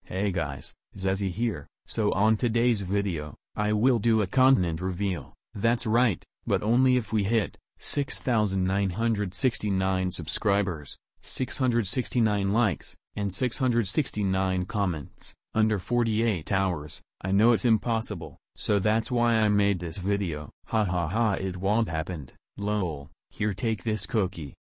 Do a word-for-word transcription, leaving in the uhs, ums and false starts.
Hey guys, Zezzy here. So on today's video, I will do a continent reveal. That's right, but only if we hit six thousand nine hundred sixty-nine subscribers, six hundred sixty-nine likes, and six hundred sixty-nine comments, under forty-eight hours. I know it's impossible, so that's why I made this video. Ha ha ha, it won't happen. Lol. Here, take this cookie.